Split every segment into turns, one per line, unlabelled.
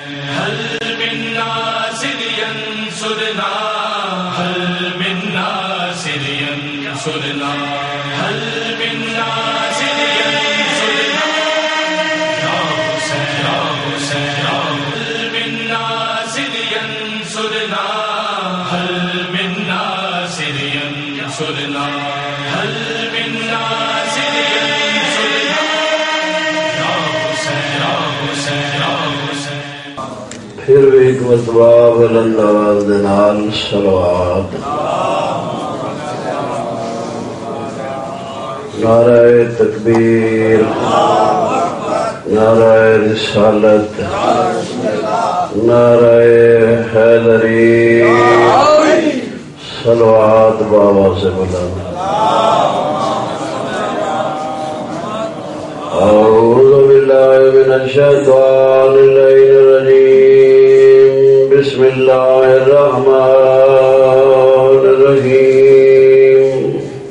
هل من ناصر ينصرنا هل من ناصر ينصرنا هل من ناصر ينصرنا يا حسين يا حسين هل من ناصر ينصرنا هل من ناصر ينصرنا هل من ناصر ينصرنا يا حسين يا حسين يا حسين
پھر بھی ایک مرتبہ بلند آواز دے نال صلوات نعرہ تکبیر نعرہ رسالت نعرہ حیدری صلوات بابا سے بلند اعوذ باللہ من الشیطان الرجیم بسم اللہ الرحمن الرحیم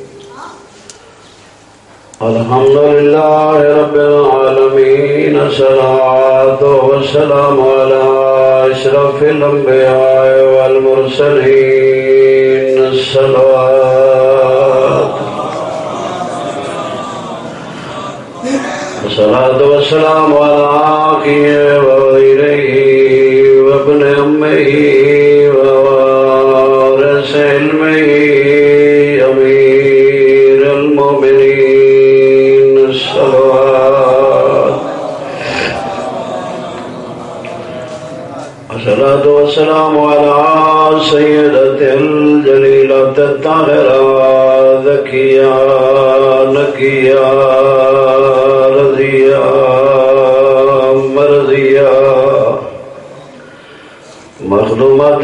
الحمدللہ رب العالمین الصلاۃ والسلام علی اشرف الانبیاء والمرسلین الصلاۃ والسلام علی آخیہ وغیرہ وابن امہ ووارث علمہ امیر المومنین الصلاۃ والسلام علی سیدۃ الجلیلۃ الطاہرہ ذکیہ نقیہ رضیہ مرضیہ مخدومۃ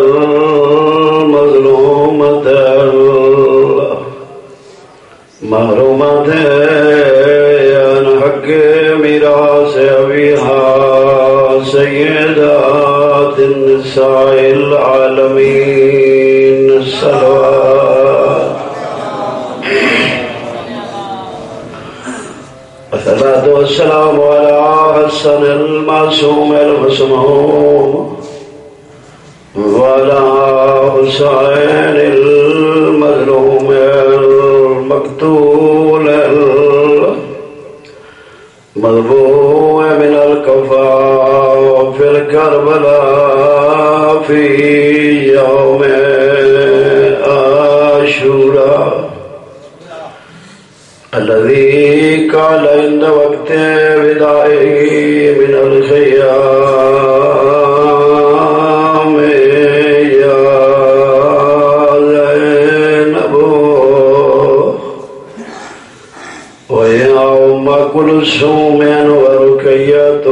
مظلومۃ محرومۃ عن حق میراث ابیہا سیدات النساء العالمین صلوات الصلاۃ والسلام علی حسن المعصوم المسموم وعلى حسین المظلوم المقتول المذبوح من الكفاء في الكربلاء في يوم عاشوراء الذي قال عند وقت وداعه من الخيام يا زينب ويا أم كلثوم ورقية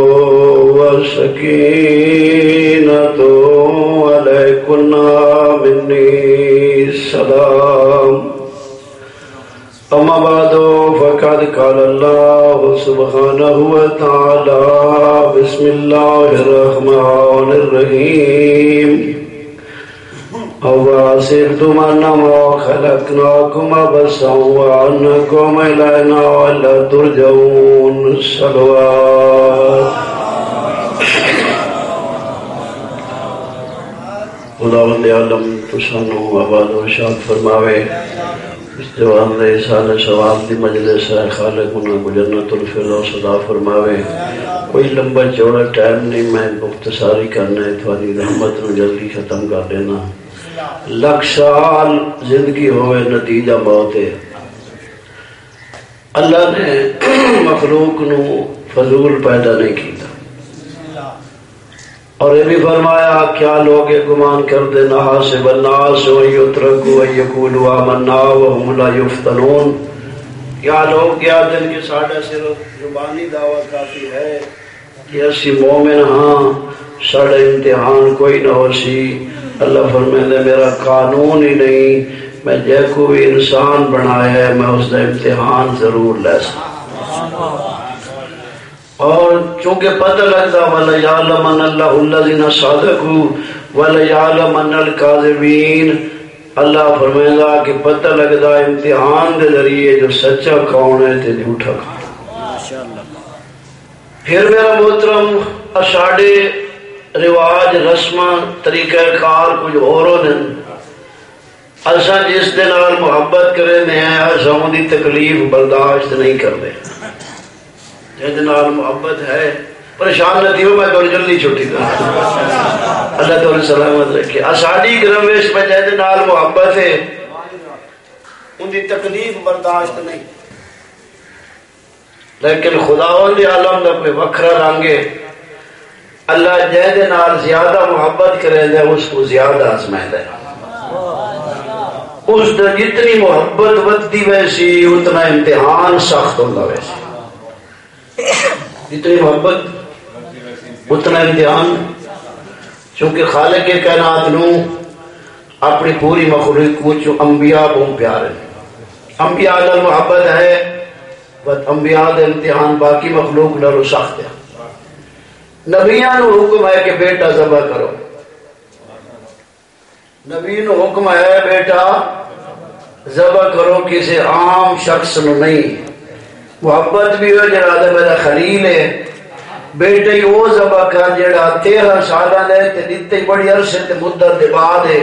وسكينة عليكن مني السلام اما بعد فقد قال الله سبحانه وتعالى بسم الله الرحمن الرحيم أَوَاسِرْتُمْ أَنَّمَا خَلَقْنَاكُمْ عَبَثًا وَأَنَّكُمْ إِلَيْنَا وَلَا تُرْجَعُونَ صلوات خداوند عالم تسانو آباد و شاد فرماوے اس دیوان دے سال ثواب دی مجلس ہے خالق انہوں کو جنت الفردوس عطا فرماوے کوئی لمبا چوڑا ٹائم نہیں میں مختصاری کرنا ہے تھوڑی رحمت نو جلدی ختم کر دینا لاکھ سال زندگی ہوئے نتیجہ موت ہے اللہ نے مخلوق نو فضول پیدا نہیں کیتا اور یہ بھی فرمایا کیا لوگ گمان کر دے نحاسب الناس ویترکوا ویقولوا آمنا وهم لا یفتنون کیا لوگ کیا دن کے ساڑھا صرف زبانی دعویٰ کافی ہے کہ اسی مومن ہاں ساڑھا امتحان کوئی نہ ہو سی اللہ فرمائے میرا قانون ہی نہیں میں جے کو بھی انسان بنایا ہے میں اس نے امتحان ضرور لے سکتا اور چونکہ پتہ لگتا وَلَيَعْلَمَنَ اللَّهُ الَّذِينَ صَدَقُوا وَلَيَعْلَمَنَ الْكَاذِبِينَ اللہ فرمائے گا کہ پتہ لگتا امتحان دے ذریعے جو سچا کون ہے تے جھوٹا کون. پھر میرا محترم ساڑے رواج رسم طریقہ کار کچھ اور اساں جس دے نال محبت کرے ہیں اساں دی تکلیف برداشت نہیں کرتے جس دے نال محبت ہے پریشان نہ دیو میں تو جلدی چھٹی کر اللہ تعالی سلامت رکھے اساڈی گرویش میں جس دے نال محبت ہے ان دی تکلیف برداشت نہیں لیکن خداوند دے عالم دا کوئی وکھرا رنگ ہے اللہ جہد نال زیادہ محبت کرے دے اس کو زیادہ آزمائے دے اس دا جتنی محبت ودی ویسی اتنا امتحان سخت ہوتا ویسی جتنی محبت اتنا امتحان چونکہ خالق کے کائنات نو اپنی پوری مخلوق کو جو انبیاء بہت پیار ہے انبیاء نال محبت ہے انبیاء دے امتحان باقی مخلوق نالو سخت ہے نبیاں نو حکم ہے کہ بیٹا ذبح کرو نبی نو حکم ہے بیٹا ذبح کرو کسی عام شخص نو نہیں محبت بھی ہو جڑا میرا خلیل ہے بیٹے ہی وہ ذبح کر جڑا 13 سالہ دے تے دیتے بڑی عرصے تے مدت دے بعد ہے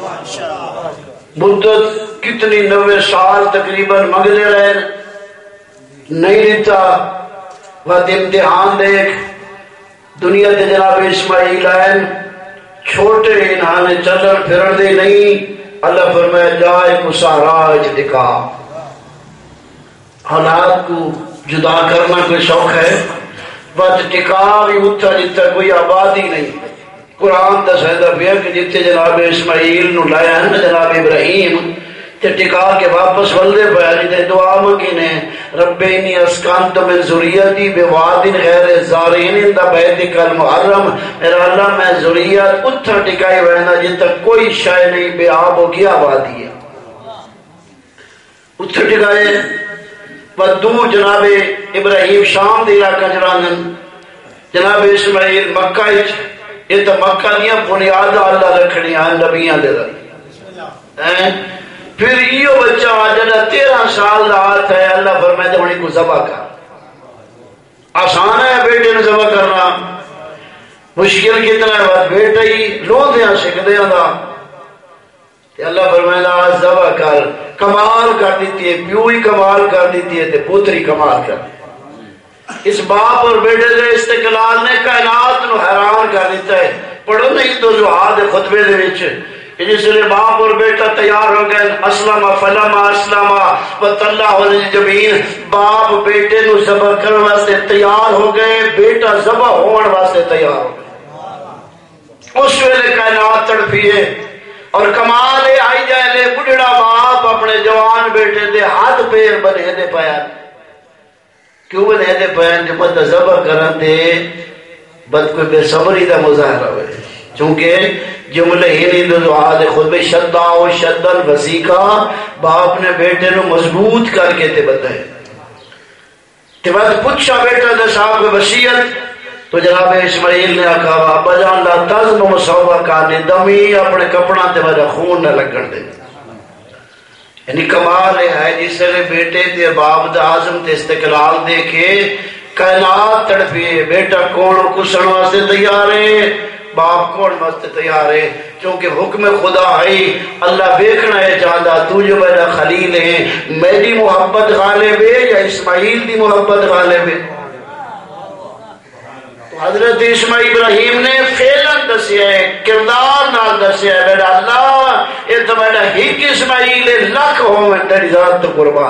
مدت کتنی 90 سال تقریباً منگلے رہے نہیں دیتا وقت امتحان دیکھ دنیا دے جناب اسماعیل آئین چھوٹے انہاں نے چلن پھرن دے نہیں اللہ فرمائے جائے کو ساراج دکھا حالات کو جدا کرنا کوئی شوق ہے وقت ٹکا بھی اتھا جتا کوئی آبادی نہیں قرآن دا سیدہ پھر کہ جتے جناب اسماعیل نو لائے ہیں جناب ابراہیم تے ٹکا کے واپس ولدے پایا جتے دعا مکینے رب انی اسکانت من ذریتی بوادن غیر زارین اندہ بیتک المحرم میرا اللہ میں ذریت اتھا ٹکائی وینا جتا کوئی شے نہیں بے آب ہو گیا وادی ہے اتھا ٹکائے ودور جناب ابراہیم شام دے علاقہ جرانن جناب اسماعیل مکہ یہ تو مکہ دیا بنیاد اللہ رکھنی ہے نبیان دے رہی پھر یہ بچہ جنہ 13 سال رات ہے اللہ فرمائے تو انہیں کو ذبح کر آسان ہے بیٹے نے ذبح کرنا مشکل کتنا ہے بات بیٹا ہی لون دیا سکھ دیا دا اللہ فرمائے ذبح کر کمال کر دیتی ہے پیو ہی کمال کر دیتی ہے تے پوتری کمال کر دیتی اس باپ اور بیٹے سے استقلال نے کائنات نو حیران کر دیتا ہے پڑھو نہیں تو جو آدھ خطبے دے وچ جس لئے باپ اور بیٹا تیار ہو گئے اسلم فلما اسلم وطلع الجبین باپ بیٹے نو ذبح کرنے واسطے تیار ہو گئے بیٹا ذبح ہونے واسطے تیار ہو گئے اس ویلے کائنات تڑپیے اور کمال آئی جائے لے بڑھڑا باپ اپنے جوان بیٹے دے ہاتھ پیر بنے دے پایا کیوں بنے دے پایا جو بد ذبح کرن دے بد کوئی بے صبری دا مظاہرہ ہوئے چونکہ جملے ہی نہیں دو دعا دے خود بے شدہ و شدن وسیقہ باپ نے بیٹے نو مضبوط کر کے تے بتائے تے بعد پوچھا بیٹا دے صاحب کے وصیت تو جناب اسماعیل نے آکھا ابا جان لا تزم مصوبہ کانے دمی اپنے کپڑا تے میرا خون نہ لگن دے یعنی کمال ہے جس سے بیٹے تے باپ دا عظم تے استقلال دے کے کائنات تڑپیے بیٹا کون کسن واسطے تیار ہے باپ کون واسطے تیار ہے چونکہ حکم خدا ہے اللہ دیکھنا ہے چاہتا تو جو میرا خلیل ہے میری محبت غالب ہے یا اسماعیل دی محبت غالب ہے تو حضرت اسماعیل ابراہیم نے فعلاً دسیا ہے کردار نال دسیا ہے میرا اللہ یہ تو میرا ہک اسماعیل ہے لکھ ہوں میں تیری ذات تو قربان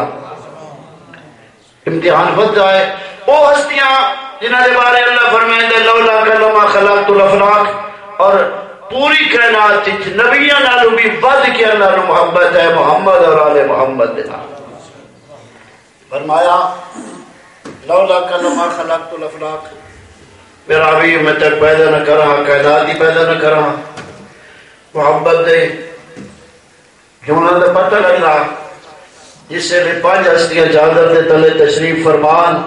امتحان بدھا ہے وہ ہستیاں جنہوں نے بارے اللہ فرمائیں دے لولا کلمہ خلقت الافلاق اور پوری کائنات نبیان نالو بھی ود کے اللہ نو محبت ہے محمد اور آل محمد دینا فرمایا لولا کلمہ خلقت الافلاق میرا بھی میں تک پیدا نہ کرا کائنات ہی پیدا نہ کرا محبت دے جملہ دے پتہ لگ رہا جس سے 5 ہستیاں چادر دے تلے تشریف فرمان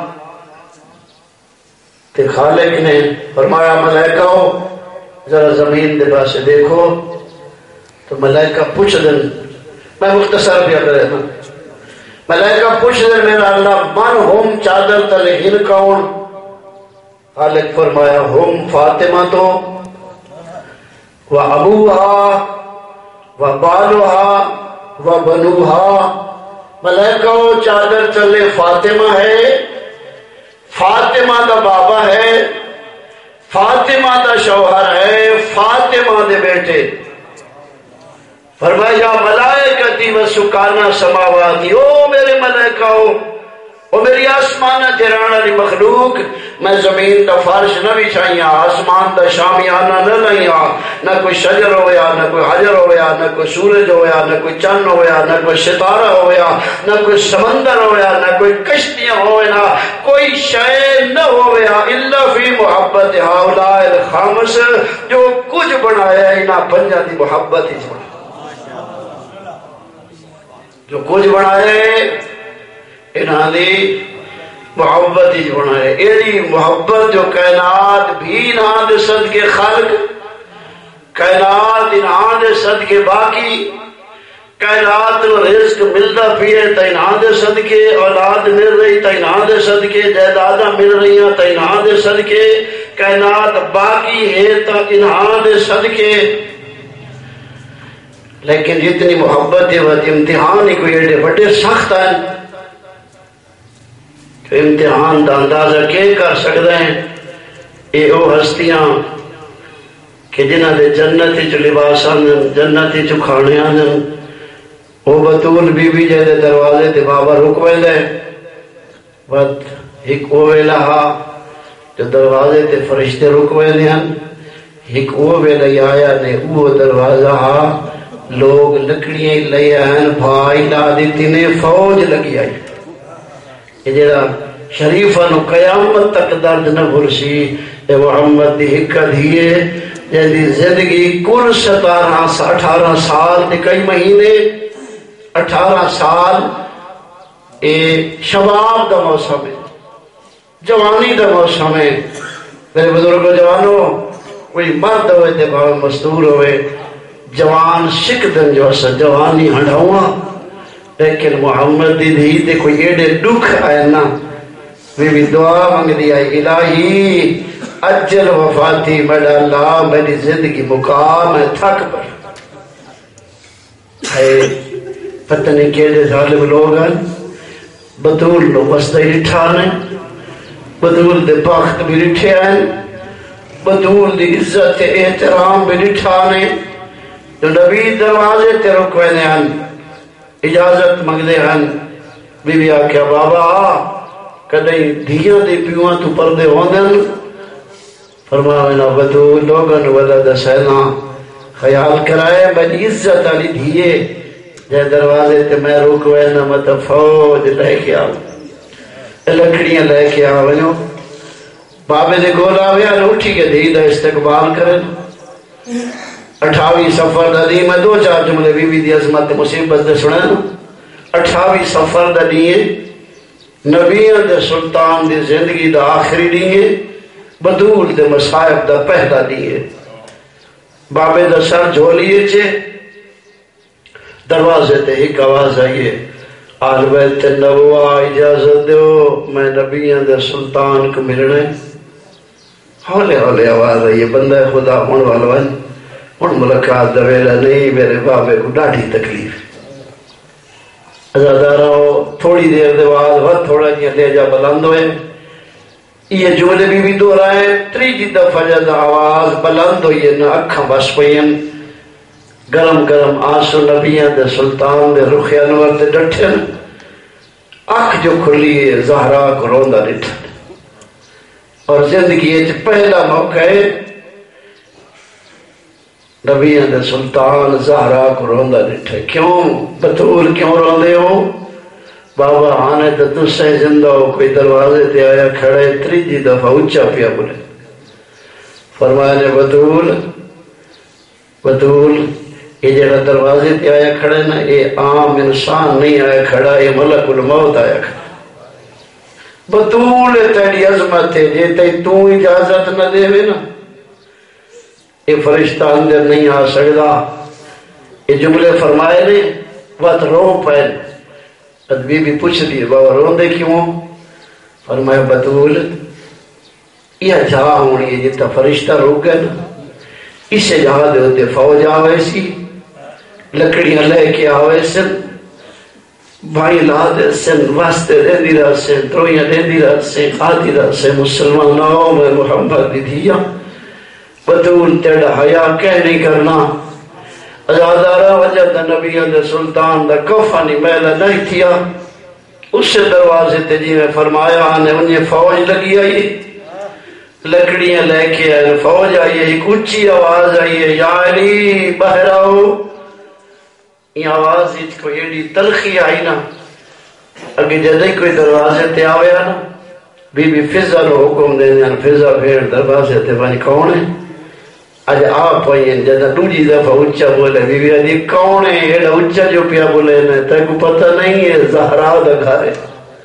کہ خالق نے فرمایا ملائکہ ہو ذرا زمین دے پاسے دیکھو تو ملائکہ پوچھ دن میں مختصر بھی کرے نا ملائکہ پوچھ دن میرا اللہ من ہم چادر تلے ہن کون خالق فرمایا ہم فاطمہ تو و ابوہا و بالوہا و بنوہا، ملائکہ چادر چلے فاطمہ ہے، فاطمہ دا بابا ہے، فاطمہ دا شوہر ہے، فاطمہ دے بیٹے۔ فرمایا یا ملائکتی و سکانہ سماواتی، او میرے ملائکہ او میری آسمانہ تیرانا دی مخلوق، میں زمین دا فرش نہ بچھائیاں، آسمان دا شامیانہ نہ لائیاں، نہ کوئی شجر ہویا، نہ کوئی حجر ہویا، نہ کوئی سورج ہویا، نہ کوئی چند ہویا، نہ کوئی ستارہ ہویا، نہ کوئی سمندر ہویا، نہ کوئی کشتیاں ہویا، کوئی شے نہ ہویا الا فی محبت ہؤلاء الخمس، جو کچھ بنایا انہاں پنجاں دی محبت ہی بنایا، جو کچھ بنایا انہاں دی محبت ہی بنائے، ایڈی محبت جو کائنات بھی انہاں دے صدقے خلق، کائنات انہاں دے صدقے باقی، کائنات نو رزق ملدا پیے تے انہاں دے صدقے، اولاد مل رہی تے انہاں دے صدقے، جائیداداں مل رہی تے انہاں دے صدقے، کائنات باقی ہے تے انہاں دے صدقے۔ لیکن جتنی محبت ہے وہ امتحان ہی کوئی ایڈے بڑے سخت ہیں، امتحان دا اندازہ کیا کر سکتے ہیں؟ اے او ہستیاں کہ جنہاں دے جنتی چ لباس آندن، جنتی چ کھانے آندن، او بطول بی بی جے دے دروازے تے بابا رک ویندے، بس ایک او ویلا جو دروازے تے فرشتے رک ویندے ہیں، ایک او ویلا آیا نے او دروازہ لوگ لکڑیاں لے ہیں، بھائی لا دیتی نے، فوج لگی آئی، یہ جڑا شریفہ نو قیامت تک درد نہ بھرسی، اے محمد دی حکا دیئے جیدی زندگی کل 18 سال دے کئی مہینے، 18 سال اے شباب دا موسم ہے، جوانی دا موسم ہے۔ میرے بزرگ جوانوں، کوئی مرد ہوئے تے بھاوے مزدور ہوئے، جوان شکدن جو اسا جوانی ہنڈاؤں، لیکن محمد دی دھی تے کوئی ایڈے دکھ آئے نا، بھی دعا مانگ دی آئی الہی اجل وفاتی میڈا اللہ میری زندگی مقام ہے تھک پر ہے، پتہ نہیں کیڑے ظالم لوگ ہیں، بطول لو بستے رٹھانے، بطول دے بخت بھی رٹھے ہیں، بطول دی عزت احترام بھی رٹھانے، جو نبی دروازے تے رکوے ہیں، اجازت مانگدے ہیں، بی بی آکھیا بابا کدیں دھیاں دے پیواں تو پردے ہوندن، فرمایا بطول لوگن ولد سینا خیال کرائے میری عزت علی دھیے جے دروازے تے میں رکوے نہ مت فوج لے کے آؤ، لکڑیاں لے کے آؤ، بابے دے گول آویا نہ اٹھی کے دھی دا استقبال کریں۔ 28 سفر دا دی میں 2-4 جملے بی بی دی عظمت مصیبت دے سنیں۔ 28 سفر دا دیئے نبیان دے سلطان دی زندگی دا آخری دیئے، بدول دے مصائب دا پہلا دیئے، بابے دا سر جھولیے چھے، دروازے تے ایک آواز آئیے، آل بیت نبوہ اجازت دیو میں نبیان دے سلطان کو ملنے، ہولے ہولے آواز آئیے، بندہ خدا ہون والوان ان ملاقات دویلہ نہیں، میرے بابے کو ڈاڑھی تکلیف، ازادارہ تھوڑی دیر دے بعد وقت تھوڑا جیا لے جا بلند ہوئے، یہ جملے بھی دو رہے، تریجی دفعہ جد آواز بلند ہوئی نہ اکھاں بس پئین، گرم گرم آنسو نبیان دے سلطان دے رخ انور دے ڈٹھن، اکھ جو کھلی ہے زہرا کو روندہ ڈٹھن، اور زندگی ایچ پہلا موقع ہے نبیان دے سلطان زہرا کو روندہ ڈٹھے۔ کیوں بطول کیوں روندے ہو؟ بابا آنے تو تُس سے زندہ ہو، کوئی دروازے تے آیا کھڑے، تریجی دفعہ اچھا پیا بولے، فرمایا بطول یہ جڑا دروازے تے آیا کھڑے نا، یہ عام انسان نہیں آیا کھڑا، یہ ملک الموت آیا کھڑا۔ بطول تیری عظمت ہے، جے تے تو اجازت نہ دے وے نا یہ فرشتہ اندر نہیں آ سکتا۔ یہ جملے فرمائے نے وقت رو پہن، بی بی پوچھ دی بابا روندے کیوں؟ فرمایا بطول یہ جہاں ہونی ہے جتا فرشتہ روک گئے نا، اسے جہاں دے ہوتے فوج آوے سی، لکڑیاں لے کے آوے سن، بھائی لا دے سن، واسطے دے دی رہا سن، ترویاں دے دی رہا سن، آدھی رہا سن، مسلمان آؤ میں محمد دی دیا بطول تیڑا حیاء کہہ نہیں کرنا، ازادارہ وجہ دا نبی دے سلطان دا کفانی میلہ نہیں تھیا، اس سے دروازے تے جی میں فرمایا آنے انہیں فوج لگی آئی، لکڑیاں لے کے آئے، فوج آئی ہے، ایک اچھی آواز آئی ہے، یا علی باہر آؤ، یہ آواز کوئی ایڈی تلخی آئی نا، اگے جدہی کوئی دروازے تے آوے نا، بی بی فضا رو حکم دے دیا، فضا پھر دروازے تے بانی کون ہے؟ آج آپ ہوئیں جدہ دوجی دفعہ اچھا بولے، بی بی آدھی کون ہے؟ ایڈا اچھا جو پیا بولے نا، تے کو پتہ نہیں ہے زہرا دا گھر ہے،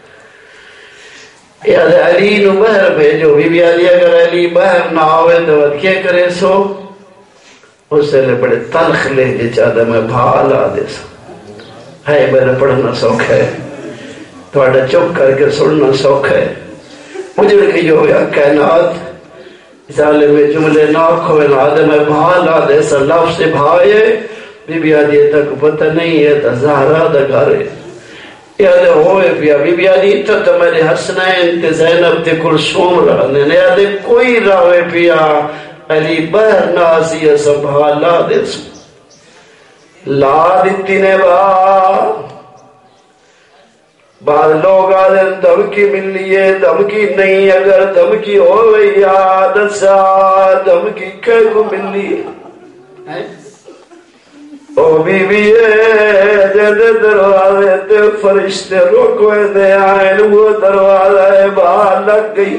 یاد علی نو بہر بھیجو، بی بی آدھی اگر علی بہر نہ آوے تو ود کیا کرے سو؟ اس سے لے بڑے تلخ لے جے چاہتا میں بھالا دے سا، ہے میرا پڑھنا سوکھ ہے، توڑا چپ کر کے سننا سوکھ ہے، مجھے کہ جو یا کائنات ظالم میں جملے ناک ہوئے نادے میں بھالا دے سا لفظ سے بھائے، بی بی آدھی تک پتہ نہیں ہے تا زہرہ دا گھر ہے، یاد ہوئے پیا بی بی آدھی تو میرے حسنین تے زینب تے کلثوم رہنے یاد کوئی راوے پیا علی بہر نازی سنبھالا دے سو لا دیتی نے بعد لوگ آدھیں دھمکی ملی ہے، دھمکی نہیں، اگر دھمکی ہوئے یاد سا دھمکی کہہ کو ملی ہے او بی بی جد دروازے تے فرشتے روکوے دے آئین، وہ دروازہ باہر لگ گئی،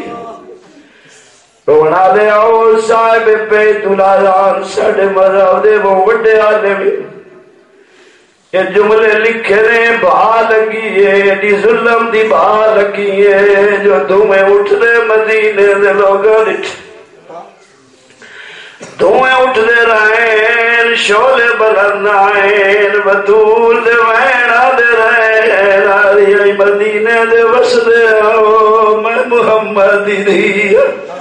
رونا دے آؤ صاحب بیت العزان ساڑھے مذہب دے وہ وڈے آدھے بھی یہ جملے لکھے رہے باہر لگی ہے، دی ظلم دی باہر لگی ہے، جو دھومیں اٹھ دے مدینے دے لوگاں لٹھ دھوئیں اٹھ دے رہے شولے بلند آئین، بطول دے وینا دے رہے آئی مدینے دے وسدے آؤ میں محمد دی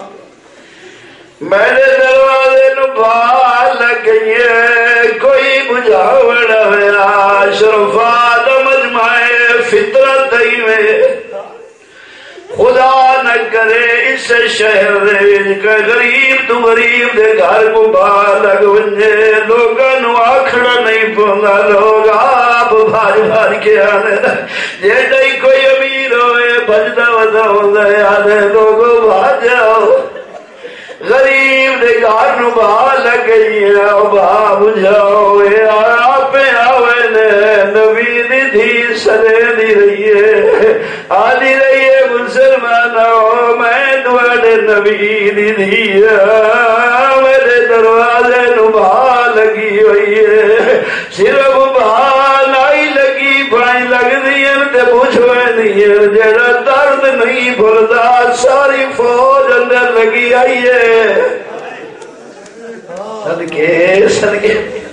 میرے دروازے نو بھال لگئی ہے، کوئی بجھاوڑ ہویا شرفات مجمع فطرت ہی میں خدا نہ کرے اس شہر دے کہ غریب تو غریب دے گھر کو باہر لگ ونجے، لوگاں نو آکھڑا نہیں پوندا، لوگ آپ بھار بھار کے آنے جیڑا ہی کوئی امیر ہوئے بجدا ودا ہوندا آدھے لوگوں بھاج جاؤ، غریب دے گھر نو باہر لگ گئی ہے، باہ بجھاؤ آپ آوے نے نبی دی دھی سدے دی رہی ہے، آدھی رہی ہے مسلمانوں میں دوڑے نبی دی دھی میرے دروازے نو باہر لگی ہوئی ہے، صرف باہر لائی لگی بھائی لگ دیا تے پوچھوے نہیں جڑا درد نہیں بھردا، ساری فوج اندر لگی آئی ہے، صدقے صدقے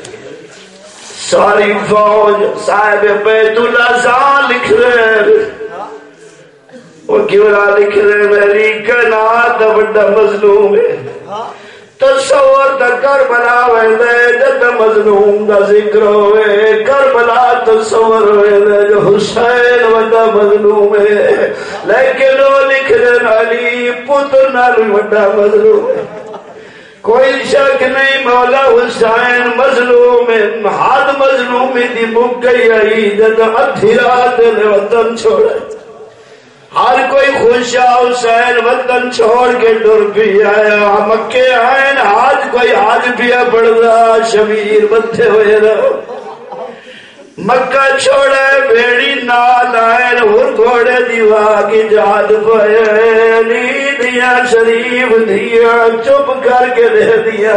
ساری فوج صاحب بیت العزان لکھ رہے، وہ کیوں نہ لکھ رہے میری کائنات بڑا مظلوم ہے، تصور تا کربلا ویندے جد مظلوم دا ذکر ہوئے، کربلا تصور ویندے جو حسین وڈا مظلوم ہے، لیکن وہ لکھ رہے علی پتر نال وڈا مظلوم ہے، کوئی شک نہیں مولا حسین مظلوم ہے، حد مظلومی دی مک گئی آئی جد ادھی رات نے وطن چھوڑے، ہر کوئی خوش حسین وطن چھوڑ کے ڈر بھی آیا، مکے آئین آج کوئی آج بھی پڑھدا شبیر بتھے ہوئے رہو، مکہ چھوڑے بیڑی نال آئین ہر گھوڑے دیوا کی جاد پائے، دیا شریف دیا چپ کر کے دے دیا،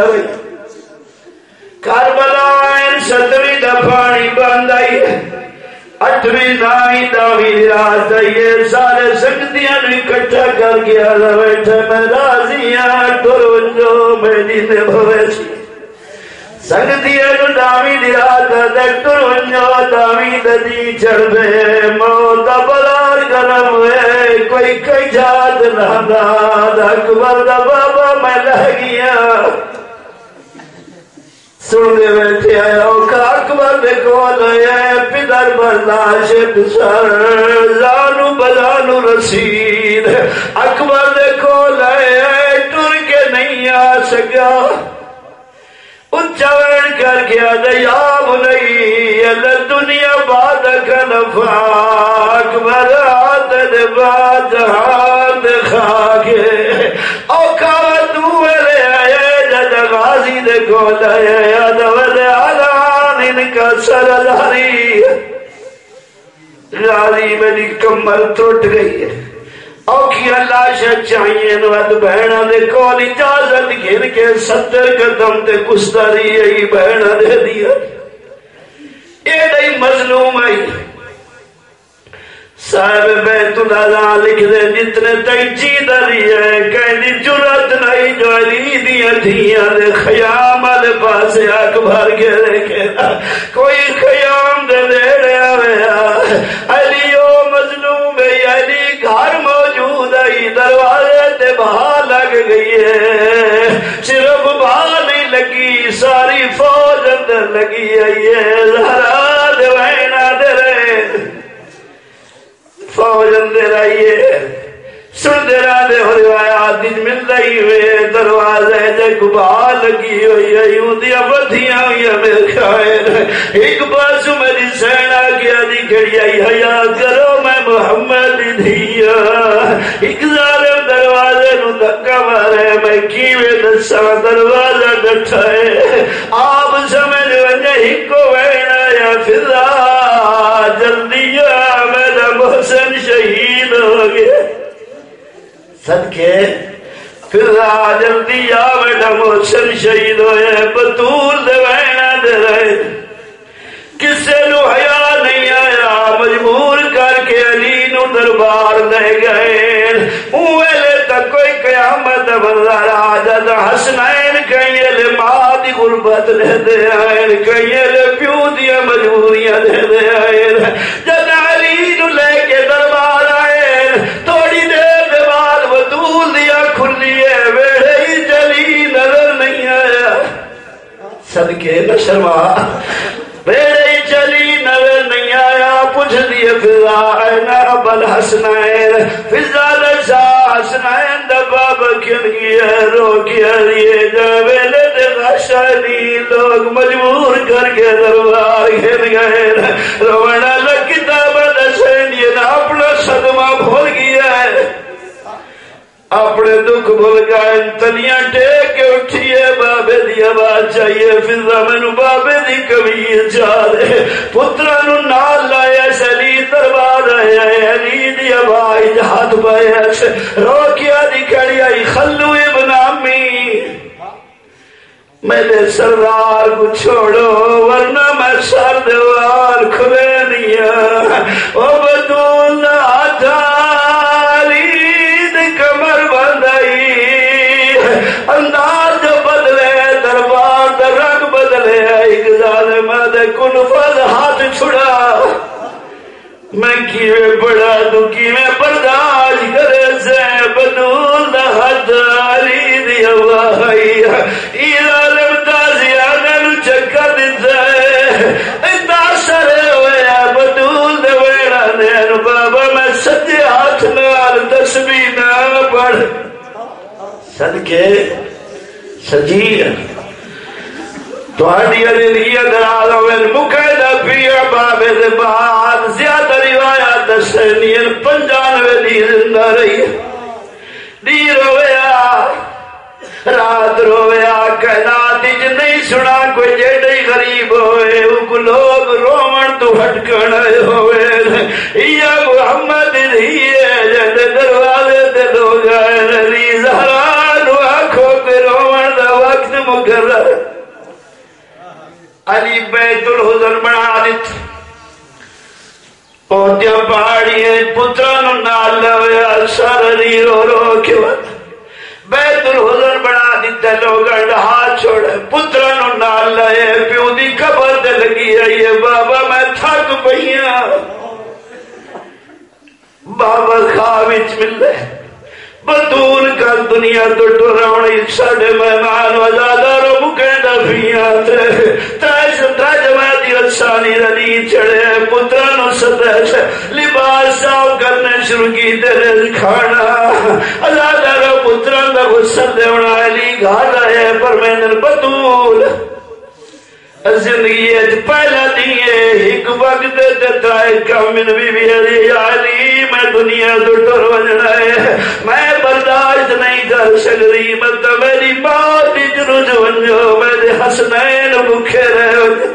کربلا آئین 7ویں دفعی بند آئی، 8ویں 9ویں 10ویں رات آئیے، سارے سکتیاں نے اکٹھا کر گیا بیٹھے میں راضیاں ٹرونجو میری نے بھویسی، سکتیاں نے 10ویں رات ٹرونجو 10ویں دی چڑھ بے موت بلار ظلم ہے کوئی کئی جات ناداد اکبر دا بابا میں لہ گیا سن دے بیٹھے آیا اوکا اکبر دے کول ہے پدر برداشت سر زانو بزانو رسید اکبر دے کول ہے ٹر کے نہیں آ سکا چوڑ کر گیا دیا بنائی اللہ دنیا باد کا نفع اکبر آتد باد ہاتھ خاکے اوکا دوئے آئے جد غازی دے کول آئے ادول علان ان کا سرداری غازی میری کمر ٹوٹ گئی ہے اوکھی اللہ شاہ چاہیے نوات بہنہ دے کول اجازت گھر کے 70 قدم تے کستاری یہی بہنہ دے دیا ایڈائی مظلوم آئی صاحب بیت اللہ لکھ دے جتنے تک جی دری ہے کہنی جرات نہیں جو علی دیا دیا دے خیام آلے پاسے اکبر کے دیکھے کوئی خیام دے دے رہا ہے علی او مظلوم ہے علی گھر موجود ہے دروازے تے بہا لگ گئی ہے صرف بہا نہیں لگی ساری فوج اندر لگی ہے زہرا دے وینا دے رہے فوج اندر آئیے سن دے رہا دے ہو روایات دن مل رہی ہوئے دروازے جے کبھا لگی ہوئی ہے یوں دیا بدھیاں ہوئی ہے میرے خیر ایک باسو میری سینہ کیا دی کھڑی آئی حیاء کرو میں محمد دیا ایک ظالم دروازے نو دھکا مارے میں کیوے دسا دروازہ ڈٹھائے آپ سمجھ ونجے ہی کو وینا یا فضا جلدی میرا محسن شہید ہو گیا صدقے فضا جلدی میرا محسن شہید ہوئے بطول دے وینا دے رہے کسے نو حیاء نہیں آیا مجبور کر کے علی نو دربار دے گئے اوہلے تک کوئی قیامت منظر آجد حسنین کہیں لے ماں دی غربت لے دے آئین کہیں لے پیو دیا مجبوریاں دے دے آئین جد علی نو لے کے دربار آئین توڑی دیر دے بعد وطول دیا کھلی ہے ویڑے ہی جلی نظر نہیں آیا صدقے نشرما ویڑے ہی جلی نظر نہیں آیا پوچھ دیئے فضا اینا اب الحسنین فضا لشا حسنین دباب کن گیا رو کیا دیئے جاویلے دے غشانی لوگ مجبور کر کے دربار گھر گئے رونا لکتاب نشین یہ اپنا صدمہ بھول گیا ہے اپنے دکھ بھول گئے تنیاں ٹیک کے اٹھئے بابے دی آواز چاہیے فضا منو بابے دی کبھی چاہے پترانو نال لائے سلی دربار آئے علی دی آواز ہاتھ پائے روکیا دی کھڑی آئی خلو ابن امی میرے سردار کو چھوڑو ورنہ میں سر دیوار کھلے دیا او بدون آتا کمر بندائی انداز جو بدلے دربار در رنگ بدلے ایک ظالم دے کن فض ہاتھ چھڑا میں کیوے بڑا تو کیوے برداشت کرے سے بدول دا حد علی دی آوائی ای ظالم تازیانے نو چکر دیتا ہے انداز سرے ہوئے بدول دے ویڑا نین بابا میں سجے ہاتھ نال تسبیح نہ پڑھ صدقے سجی تو ہڈی علی لیے درازہ وین مقیدہ پیا بابے دے بعد زیادہ روایات دسنین 95 دی زندہ رہی دی رویا رات رویا کائنات اج نہیں سنا کوئی جیڑی غریب ہوئے وہ لوگ رومن تو ہٹکن ہوئے یا محمد دیئے جد دروازے تے لوگ آئے نبی زہران آنکھوں پہ رومن دا وقت مقرر علی بیت الحزن بنا دیت پوتیا پہاڑی پترانو نال لویا سارری رو رو کے وقت بیت الحزن بنا دیتا لوگ ہاتھ چھوڑے پترانو نال لائے پیو دی قبر دے لگی ہے یہ بابا میں تھک پہیاں بابا خواب ملے بطول کا دنیا تو ٹراؤنی ساڑھے مہمان وزادارو مکینڈا فیات تراج جماعتی رسانی رلی چڑھے پترانو سدیس لباس صاف کرنے شروع کی تیرے کھانا ازادارو پتران دا غصہ دیونا علی گھالا ہے پر میں بطول زندگی اج پہلا دیئے ایک وقت تترائے کامن بی بی علی میں دنیا تو ٹر وجنا ہے میں برداشت نہیں کر سکتی مطلب میری بات جنوج ونجو میرے حسنین بکھے رہے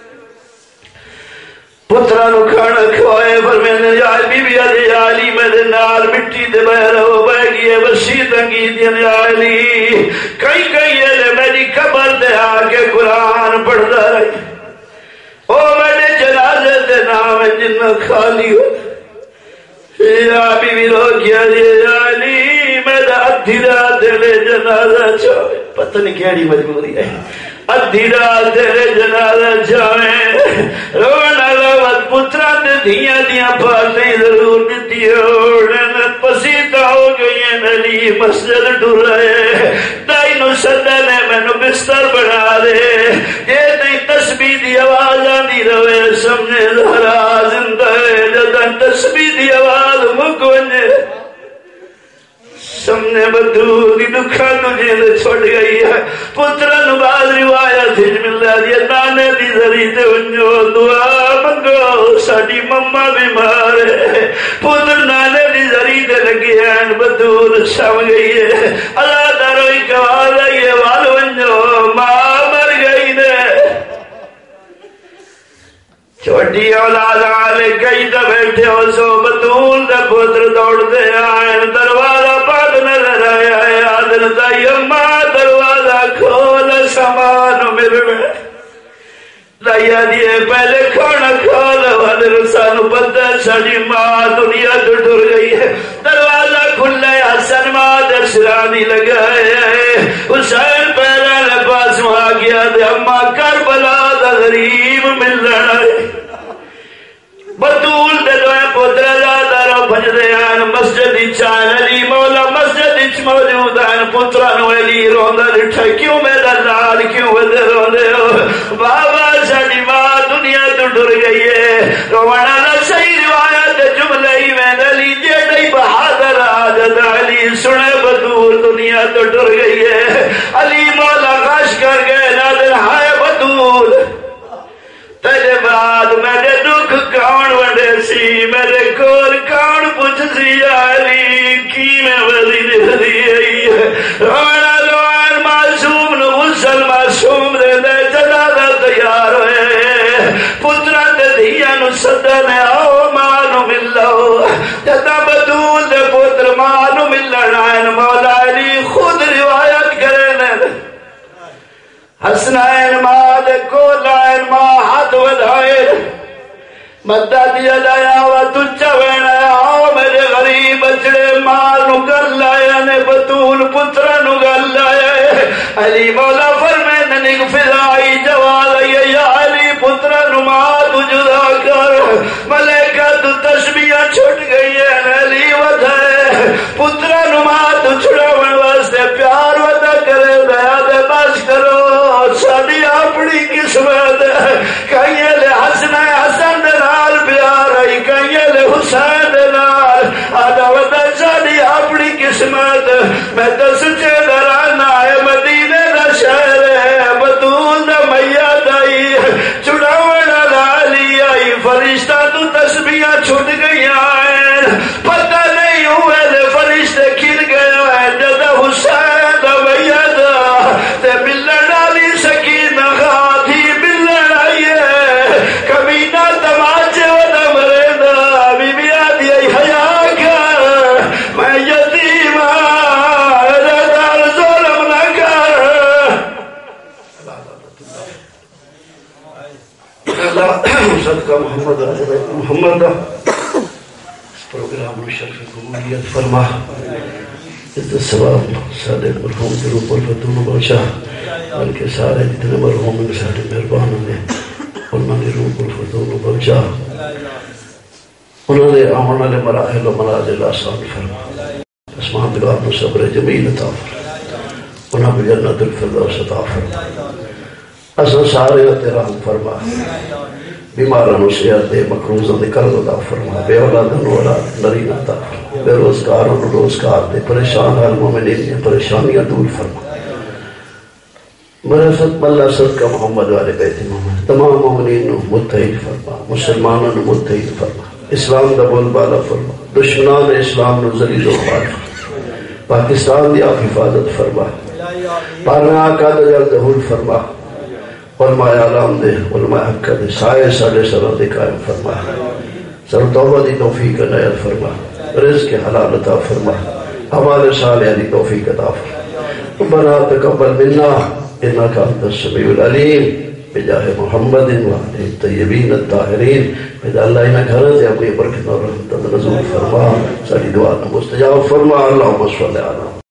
پترانو کھانا کھوائے پر میں نے بی بی علی میرے نال مٹی دے بہ رہو بہ گئے وسیع تنگی دین علی کئی میری قبر دے آگے قرآن پڑھتا رہی او میرے جنازے دے نام جن خالی ہو یا بی بی رو کیا علی میرا ادھی رات دے جنازہ چھوئے پتہ نہیں کیڑی مجبوری ہے ادھی رات تیرے جنازہ چھوئے رونا لوت پتران دے دھیاں دیاں پاسیں ضرور دیتی ہوڑن پسیدہ ہو گئی ہیں علی مسجد ڈر رہے دائی نو سدنے میں نو بستر بنا دے یہ نہیں تسبیح دی آواز آنی روے سمجھے ذرا زندہ ہے جدن تسبیح دی آواز مکونے سمنے بدور دی دکھا تجھے دے چھوڑ گئی ہے پتران بعض روایت ہج مل رہا ہے نانے دی ذریعے انجو دعا منگو ساڑی ممہ بیمار ہے پتر نانے دی ذریعے لگی ہیں بدور سم گئی ہے اللہ داروئی کواز ہے والو انجو ماں مر گئی دے چھوٹی اولاد آلے کئی دا بیٹھے ہو سو بطول دا پتر دوڑ دے آئین دروازہ پاک نظر آیا ہے آدن دائی اممہ دروازہ کھول سامانو میرے میں دائیا دیئے پہلے کھانا کھولا وادر سانو پتہ ساڑی ماں دنیا تو ڈر گئی ہے دروازہ کھلے حسن ماں در سرانی لگائے ہے حسین پہلے لپاس وہاں گیا دے اممہ کربلا دا غریب مل رہا ہے بطول دے دوئے پتر زادارو بھجدے ہیں مسجد چاہن علی مولا مسجد موجود ہیں پترانو علی روندہ لٹھا کیوں میرا لال کیوں ودے روندے ہو بابا ساڑی ماں دنیا تو ڈر گئی ہے روانہ نہ صحیح روایت جملے ہی میں علی جیڑی بہادر آجد علی سنے بطول دنیا تو ڈر گئی ہے علی مولا غش کر گئے نادر ہائے بطول تیرے بعد میرے دکھ کون وڈے سی میرے کور کون پوچھ سی علی کی میں وزی دے آئی ہے رونا روان معصوم نو غسل معصوم دے دے جنازہ تیار ہوئے پترہ دے دھیا نو صدنے آؤ مانو ملو جتا بدول دے پتر مانو ملنا مولا علی خود روایت کرنے حسنائن ماں دے کولائن ماں ہاتھ ودھائے مدد یدایا و تجھا وینایا آؤ میرے غریب بچڑے ماں نگر لائے نے بطول پترہ نگر لائے علی مولا فرمین نگ فضائی جوال یا علی پترہ نما تجھا کر ملیکہ تو تشبیہ چھٹ گئی ہے علی ودھائے پترہ نما تجھڑا ونواستے پیار ودا کرے دیا دے بس کرو ساڑی اپنی قسمت کہیں لے حسن دلال پیار آئی کہیں لے حسین دلال آدھا ودا ساڑی اپنی قسمت میں تو سچے درانا ہے مدینے دا شہر ہے بطول دا میاد آئی چڑاوڑا لالی آئی فرشتہ تو تسبیہ چھٹ گئی آئین پتہ نہیں ہوئے دے فرشتے کھل گئے ہیں جدہ حسین دا میاد تے ملن آلی سکین خاتی ملن آئیے کمینہ تماچے و دمریدہ بی بی آدھی ای حیاء کر میں یتیم دار ظلم نہ کر صدقہ محمد پروگرام شرف قبولیت فرما عزت ثواب سادے مرحوم کے روپ الفتون بخشا بلکہ سارے جتنے مرحوم ہیں سارے مہربان نے انہوں نے روپ الفتون بخشا انہوں نے آمن والے مراحل و منازل آسان فرما، اسماء بلاد و صبر جمیل عطا فرما، انہاں بھی جنت الفردوس عطا فرما، اصل سارے تیرا ہم فرما، بیماروں صحت دے، مقروضوں دے قرض عطا فرما، بے اولادوں اولاد نرین عطا فرما، بے روزگاروں روزگار دے، پریشان حال مومنین دی پریشانیاں دور فرما، مرفت ملا صدقہ محمد والے بیت محمد، تمام مومنین نو متحد فرما، مسلمانوں نو متحد فرما، اسلام دا بول بالا فرما، دشمنان اسلام نو ذلیل و خوار فرما، پاکستان دی آپ حفاظت فرما، پارنا آقا دا جلد حل فرما، علماء عالم دے، علماء حق دے سائے ساڑے سروں دے قائم فرما، سر توبہ دی توفیق عنایت فرما، رزق حلال عطا فرما، ہمارے صالح دی توفیق عطا فرما، ربنا تقبل منا انك انت السميع العليم بجاہ محمد وآلہ الطیبین الطاہرین، بجاہ اللہ انہ گھر سے اپنی برکت اور رحمت نزول فرما، ساری دعا مستجاب فرما، اللہم صلی علی